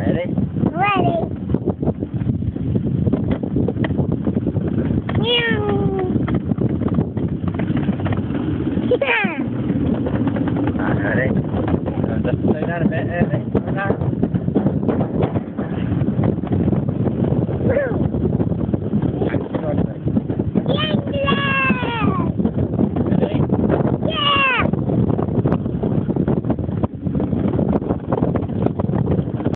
Ready? Ready. Meow. Ready? Just slow down a bit, ready?